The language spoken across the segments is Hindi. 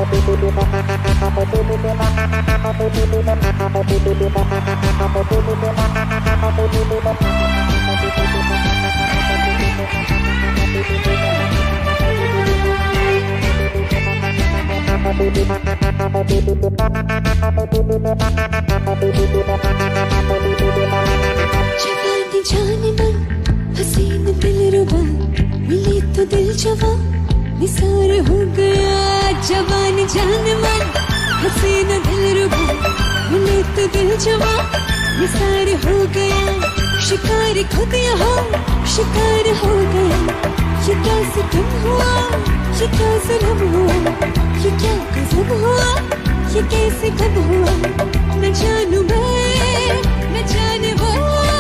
जवानी जाने मन हसीन दिलरुबा मिली तो दिल जवां निसार हो गया। जवानी जाने मन हसीन दिलरुबा मिली तो दिल जवां निसार हो गया। शिकार खुद यहाँ शिकार हो गया। ये क्या सितम हुआ ये क्या जुल्म हुआ ये क्या गज़ब हुआ ये कैसे कब हुआ। न जानू मैं न जाने वो।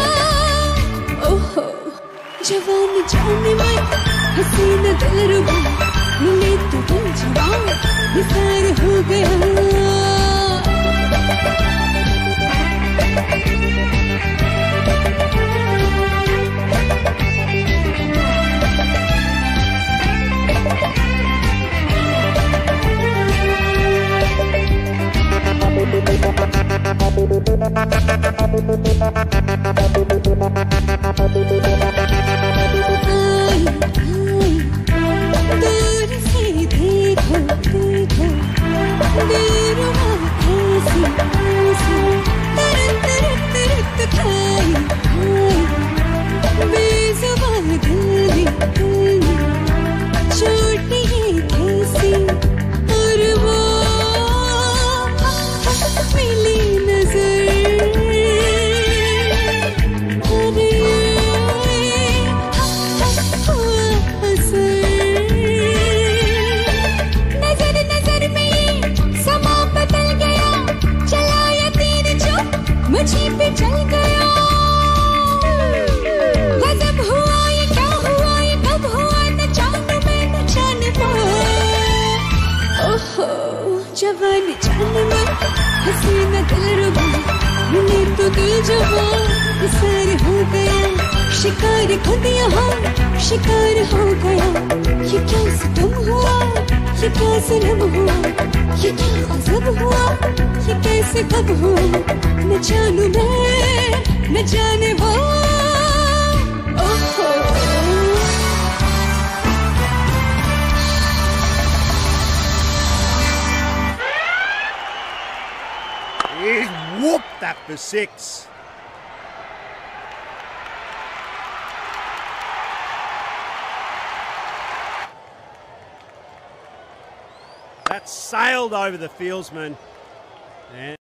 ओहो जवानी जाने मन हसीना दिलरुबा मिले तो दिल जवां निसार हो गया। दूर से देखो देखो दिलरुबा कैसी कैसी तरत तरत तरत खाई खाई बेज़ुबान दिल में चोट ये कैसी। और वो मिली नजर अरे हुआ असर। नजर नजर में ये समा बदल गया। चला यकीन जो मुझी पे चल गया। गजब हुआ ये क्या हुआ ये कब हुआ न जानू मैं न जाने वो। ओहो जवानी जाने मन हसीना दिलरुबा मिले तो दिल जवां निसार हो गया। शिकार खुद यहाँ शिकार हो गया। ये क्या सितम हुआ ये क्या जुल्म हुआ ये क्या गज़ब हुआ ये कैसे कब हुआ। न जानू मैं न जाने वो। ओहो He's whooped that for 6. That sailed over the fieldsman. And